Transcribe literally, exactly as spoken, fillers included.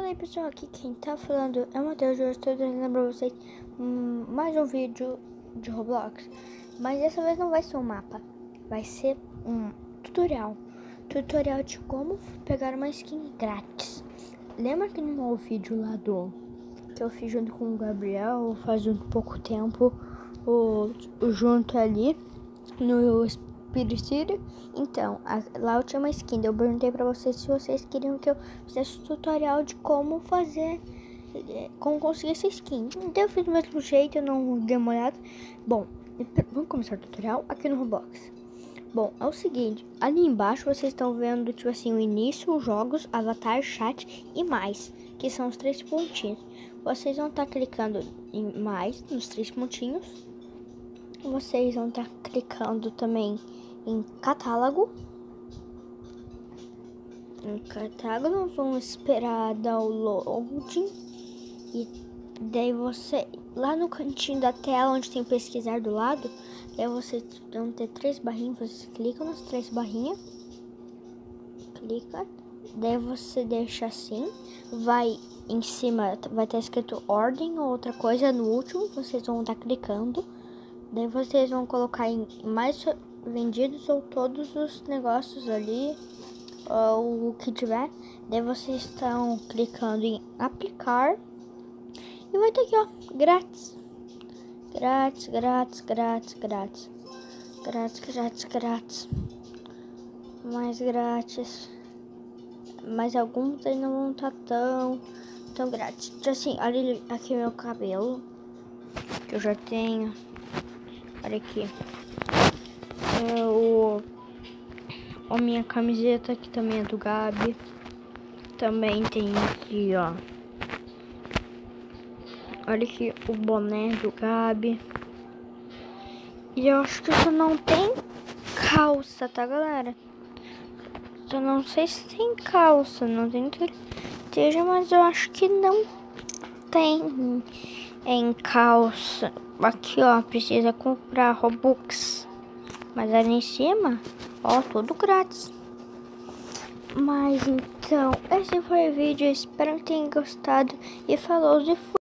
Fala aí pessoal, aqui quem tá falando é o Matheus. Hoje estou trazendo pra vocês hum, mais um vídeo de Roblox. Mas dessa vez não vai ser um mapa, vai ser um tutorial. Tutorial de como pegar uma skin grátis. Lembra aquele novo vídeo lá do que eu fiz junto com o Gabriel faz um pouco tempo, o, o junto ali no Spirit City? Então, a, lá eu tinha uma skin. Eu perguntei pra vocês se vocês queriam que eu fizesse um tutorial de como fazer, como conseguir essa skin. Então eu fiz do mesmo jeito, eu não dei uma olhada. Bom, vamos começar o tutorial aqui no Roblox. Bom, é o seguinte, ali embaixo vocês estão vendo, tipo assim, o início, os jogos, avatar, chat e mais, que são os três pontinhos. Vocês vão estar clicando em mais, nos três pontinhos. Vocês vão estar clicando também em catálogo. Em catálogo, vão esperar downloading. E daí você, lá no cantinho da tela, onde tem pesquisar do lado, daí vocês vão ter três barrinhas, vocês clicam nas três barrinhas. Clica. Daí você deixa assim, vai em cima, vai estar escrito ordem ou outra coisa no último, vocês vão estar clicando. Daí vocês vão colocar em mais vendidos ou todos os negócios ali, ou o que tiver. Daí vocês estão clicando em aplicar e vai ter aqui, ó, grátis. Grátis, grátis, grátis, grátis. Grátis, grátis, grátis. Mais grátis. Mas alguns aí não vão estar tão, tão grátis. Assim, olha aqui meu cabelo, que eu já tenho. Olha aqui. É o, a minha camiseta, que também é do Gabi. Também tem aqui, ó. Olha aqui o boné do Gabi. E eu acho que isso não tem calça, tá, galera? Eu não sei se tem calça, não tenho certeza, mas eu acho que não tem em calça. Aqui, ó, precisa comprar Robux. Mas ali em cima, ó, tudo grátis. Mas então, esse foi o vídeo. Espero que tenham gostado. E falou e fui.